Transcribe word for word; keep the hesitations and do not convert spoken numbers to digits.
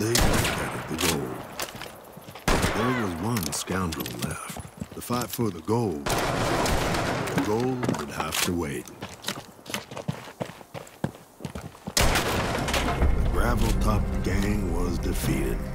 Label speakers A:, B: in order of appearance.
A: They looked the gold. There was one scoundrel left. The fight for the gold. The gold would have to wait. The gravel-topped gang was defeated.